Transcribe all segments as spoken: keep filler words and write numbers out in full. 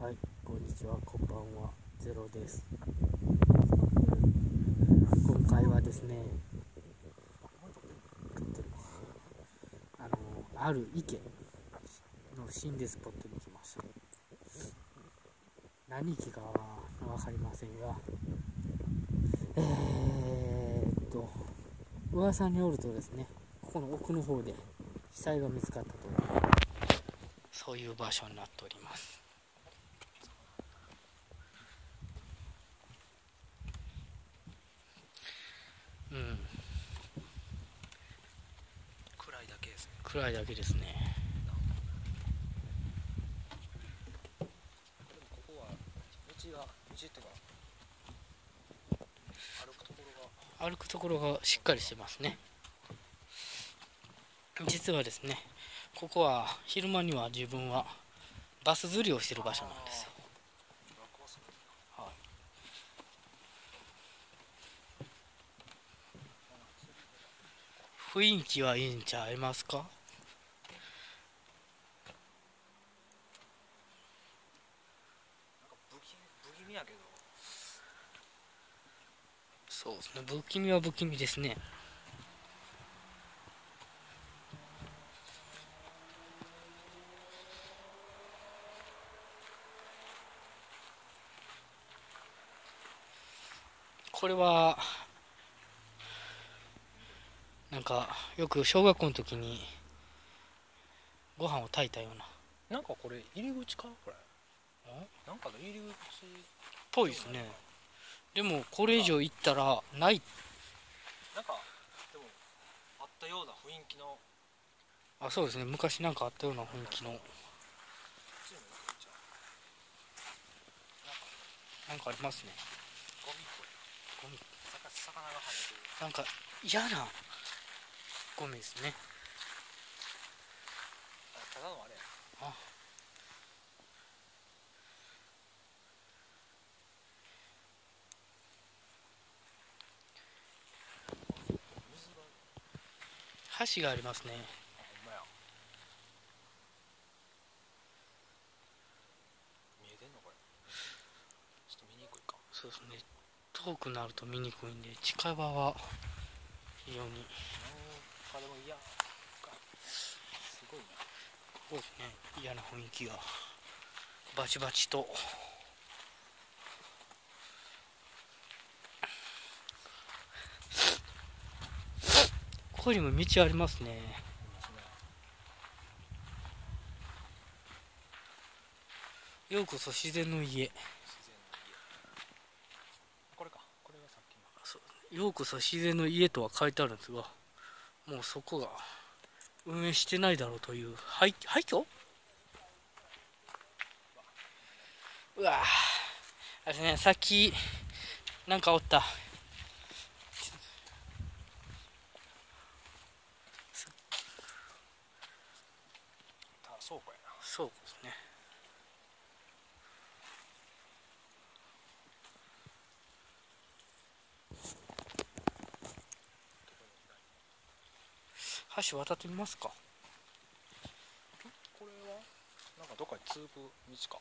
はい、こんにちは、こんばんは、ゼロです。今回はですね、あのある池の心霊スポットに来ました。何池かは分かりませんが、えー、っと噂によるとですね、ここの奥の方で死体が見つかったという、そういう場所になっております。うん、 暗いだけですね。 暗いだけですね。 でもここは道が道っていうか歩くところが歩くところがしっかりしてますね。実はですね、ここは昼間には自分はバス釣りをしてる場所なんですよ。はい、雰囲気はいいんちゃいますか。 不気不気味やけど、 そうですね、不気味は不気味ですね。これはなんかよく小学校の時にご飯を炊いたようなっなんかこれ入り口かこれ。なんかの入り口っぽいですね。でもこれ以上行ったらない。 なんかでもあったような雰囲気の。 あ、そうですね、昔なんかあったような雰囲気のなんかありますね。 ゴミっぽい。 ゴミ、 魚が跳ねてる。 なんか嫌なゴミですね。 ただのあれや。 あ、 水が橋がありますね。 ほんまや。見えてんのこれ。ちょっと見にくいか。 そうですね、遠くなると見にくいんで、近場は非常に。 なんかでも嫌か。すごいな。 そうですね、嫌な雰囲気がバチバチと。ここにも道ありますね。ようこそ自然の家。 自然の家。これか。これがさっきの。 そうようこそ自然の家とは書いてあるんですが、もうそこが運営してないだろうという廃廃墟。うわぁ、あれね、さっきなんかおった。 た倉庫やな。 そうですね。橋渡ってみますか。 これはなんかどっかに続く道か。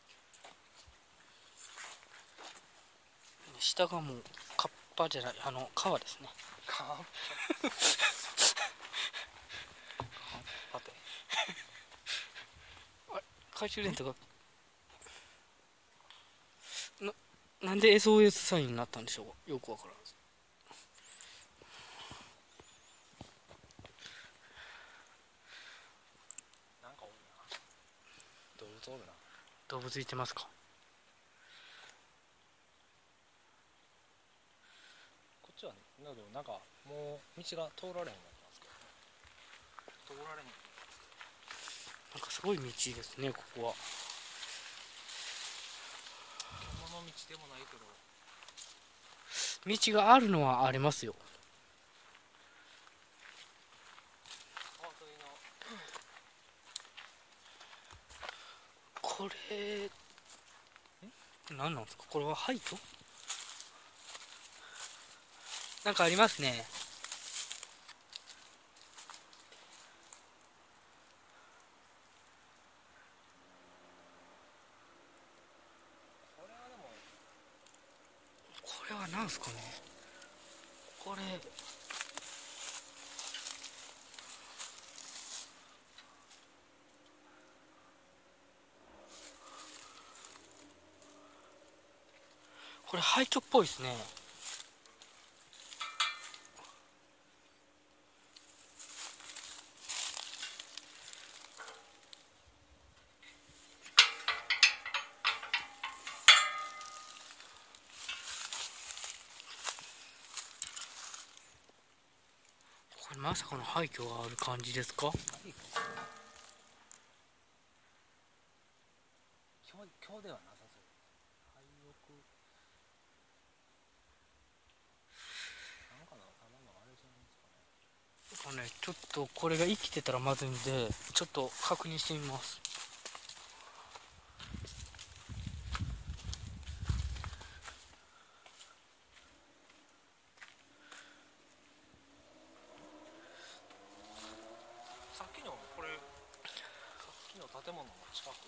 下がもうカッパじゃない、あの川ですね。 カッパテ。 懐中電灯がな、なんで エスオーエス サインになったんでしょう、よくわからん。 なんか多いな。動物おるな。 動物いてますか。 こっちはね、だけどなんかもう道が通られへんようになってますけど。通られへん。 なんかすごい道ですね、ここは。 獣道でもないけど。 道があるのはありますよ。 川沿いの。 これ何なんですか。これは廃墟なんかありますね。 れは何すかね。これこれ廃墟っぽいですね。これまさかの廃墟がある感じですか？ 今日今日ではなさそう。廃屋なんかな、ただのあれじゃないですかね。 これね、ちょっとこれが生きてたらまずいんで、ちょっと確認してみます。 さっきのこれ、さっきの建物の近く。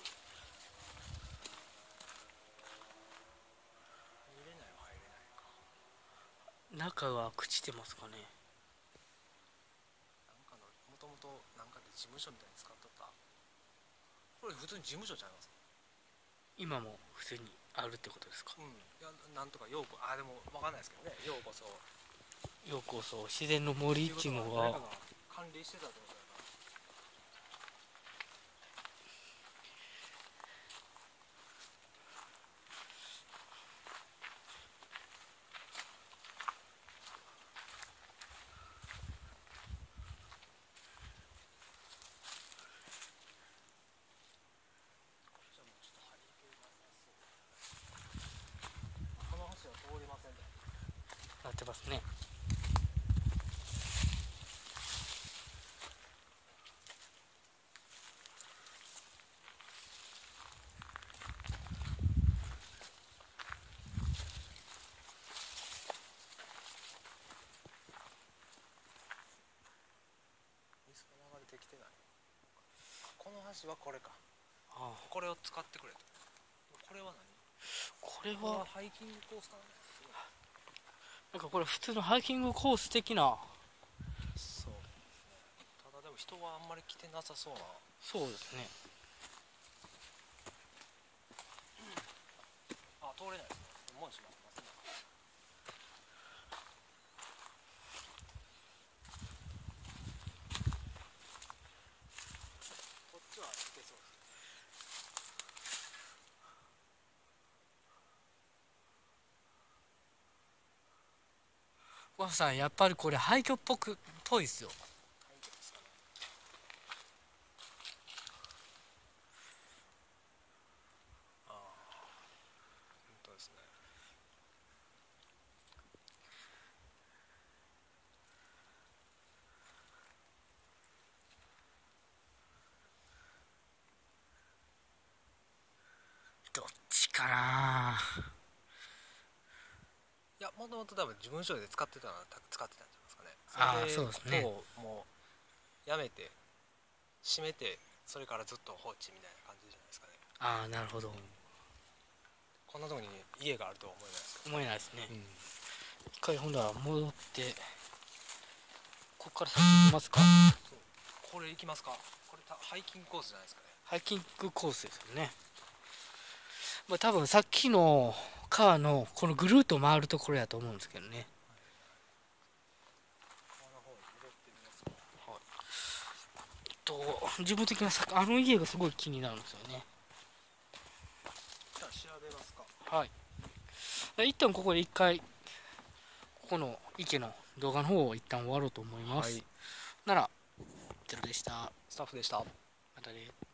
入れないは入れないか。 中は朽ちてますかね。 なんかのもともとなんかで事務所みたいに使っとった。これ普通に事務所ちゃいます？ 今も普通にあるってことですか？ うん。いや、なんとかようこ、あでもわかんないですけどね。ようこそ。 ようこそ自然の森っていうのが。 誰かが管理してたってことだな。じゃあもうちょっと背景がなさそう。この橋は通りませんね。 なってますね。 水が流れてきてない。この橋はこれか。 ああ、 これを使ってくれと。これは何？ これこれははハイキングコースかな。 なんかこれ普通のハイキングコース的な。 そう。ただでも人はあんまり来てなさそうな。 そうですね。 あ、通れないですね。門閉まってますね。こっちは行けそうです。 わさん、やっぱりこれ廃墟っぽくぽいですよ。 廃墟ですかね。ああ、本当ですね。 どっちかな。 いや、もともと多分自分所で使ってたのは使ってたんじゃないですかね。 ああ、そうですね。 もうもうやめて閉めて、それからずっと放置みたいな感じじゃないですかね。 ああ、なるほど。 こんなとこに家があるとは思えないですけど。 思えないですね。 うん、 一回ほんだら戻って、ここから先行きますか。 そうこれ行きますか。これたハイキングコースじゃないですかね。 ハイキングコースですよね。まあ多分さっきの川のこのぐるっと回るところやと思うんですけどね。 川の方に戻ってみますか。 えっと自分的なさあの家がすごい気になるんですよね。 じゃあ調べますか。 はい。一旦ここで一回ここの池の動画の方を一旦終わろうと思います。 はい。 なら、ゼロでした。 スタッフでした。 またね。